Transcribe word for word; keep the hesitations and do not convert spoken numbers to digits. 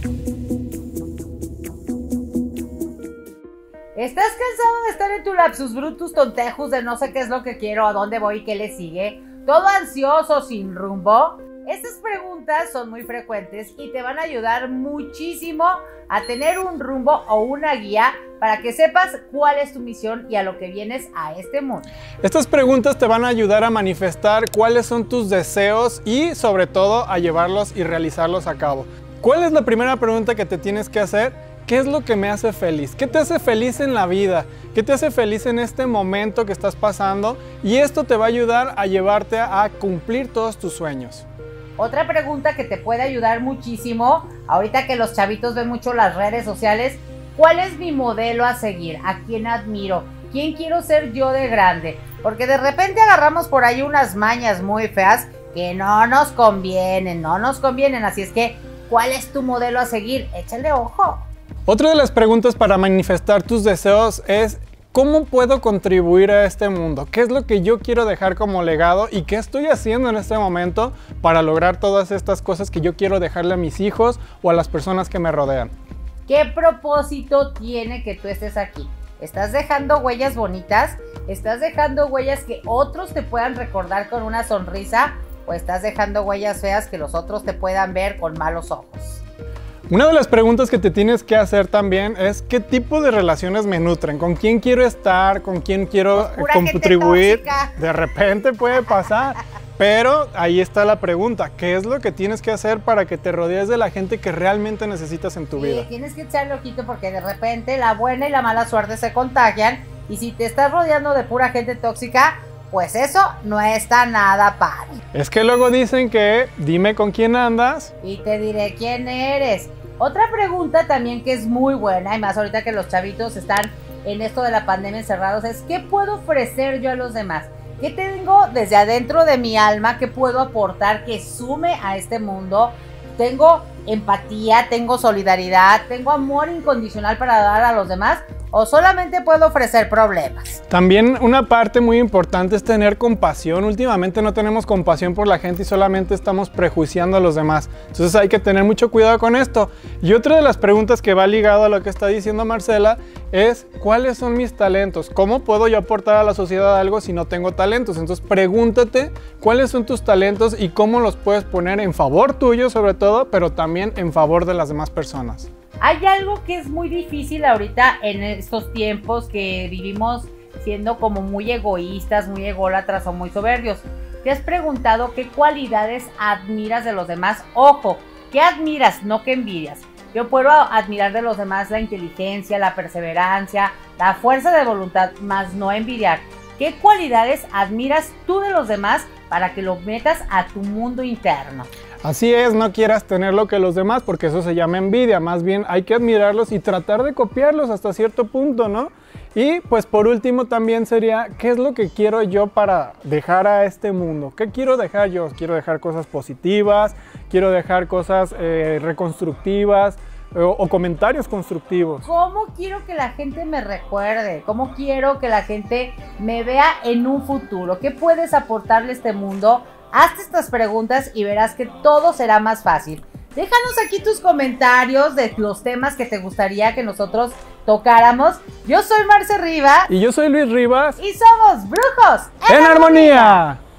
¿Estás cansado de estar en tu lapsus brutus tontejus de no sé qué es lo que quiero, a dónde voy y qué le sigue? ¿Todo ansioso, sin rumbo? Estas preguntas son muy frecuentes y te van a ayudar muchísimo a tener un rumbo o una guía para que sepas cuál es tu misión y a lo que vienes a este mundo. Estas preguntas te van a ayudar a manifestar cuáles son tus deseos y sobre todo a llevarlos y realizarlos a cabo. ¿Cuál es la primera pregunta que te tienes que hacer? ¿Qué es lo que me hace feliz? ¿Qué te hace feliz en la vida? ¿Qué te hace feliz en este momento que estás pasando? Y esto te va a ayudar a llevarte a cumplir todos tus sueños. Otra pregunta que te puede ayudar muchísimo, ahorita que los chavitos ven mucho las redes sociales, ¿cuál es mi modelo a seguir? ¿A quién admiro? ¿Quién quiero ser yo de grande? Porque de repente agarramos por ahí unas mañas muy feas que no nos convienen, no nos convienen. Así es que, ¿cuál es tu modelo a seguir? Échale ojo. Otra de las preguntas para manifestar tus deseos es ¿cómo puedo contribuir a este mundo? ¿Qué es lo que yo quiero dejar como legado y qué estoy haciendo en este momento para lograr todas estas cosas que yo quiero dejarle a mis hijos o a las personas que me rodean? ¿Qué propósito tiene que tú estés aquí? ¿Estás dejando huellas bonitas? ¿Estás dejando huellas que otros te puedan recordar con una sonrisa? ¿O estás dejando huellas feas que los otros te puedan ver con malos ojos? Una de las preguntas que te tienes que hacer también es ¿qué tipo de relaciones me nutren? ¿Con quién quiero estar? ¿Con quién quiero Pura contribuir? gente tóxica. De repente puede pasar, pero ahí está la pregunta. ¿Qué es lo que tienes que hacer para que te rodees de la gente que realmente necesitas en tu Sí, vida? tienes que echarle ojito porque de repente la buena y la mala suerte se contagian y si te estás rodeando de pura gente tóxica, pues eso no está nada padre. Es que luego dicen que dime con quién andas Y te diré quién eres. Otra pregunta también que es muy buena, y más ahorita que los chavitos están en esto de la pandemia encerrados, es ¿qué puedo ofrecer yo a los demás? ¿Qué tengo desde adentro de mi alma que puedo aportar que sume a este mundo? ¿Tengo empatía, tengo solidaridad, tengo amor incondicional para dar a los demás? ¿O solamente puedo ofrecer problemas? También una parte muy importante es tener compasión. Últimamente no tenemos compasión por la gente y solamente estamos prejuiciando a los demás. Entonces hay que tener mucho cuidado con esto. Y otra de las preguntas que va ligado a lo que está diciendo Marcela es ¿cuáles son mis talentos? ¿Cómo puedo yo aportar a la sociedad algo si no tengo talentos? Entonces pregúntate cuáles son tus talentos y cómo los puedes poner en favor tuyo sobre todo, pero también en favor de las demás personas. Hay algo que es muy difícil ahorita en estos tiempos que vivimos siendo como muy egoístas, muy ególatras o muy soberbios. ¿Te has preguntado qué cualidades admiras de los demás? Ojo, ¿qué admiras? No que envidias. Yo puedo admirar de los demás la inteligencia, la perseverancia, la fuerza de voluntad, más no envidiar. ¿Qué cualidades admiras tú de los demás para que lo metas a tu mundo interno? Así es, no quieras tener lo que los demás porque eso se llama envidia, más bien hay que admirarlos y tratar de copiarlos hasta cierto punto, ¿no? Y pues por último también sería, ¿qué es lo que quiero yo para dejar a este mundo? ¿Qué quiero dejar yo? Quiero dejar cosas positivas, quiero dejar cosas eh, reconstructivas o, o comentarios constructivos. ¿Cómo quiero que la gente me recuerde? ¿Cómo quiero que la gente me vea en un futuro? ¿Qué puedes aportarle a este mundo? Hazte estas preguntas y verás que todo será más fácil. Déjanos aquí tus comentarios de los temas que te gustaría que nosotros tocáramos. Yo soy Marce Riva. Y yo soy Luis Rivas. Y somos Brujos en, en Armonía. Armonía.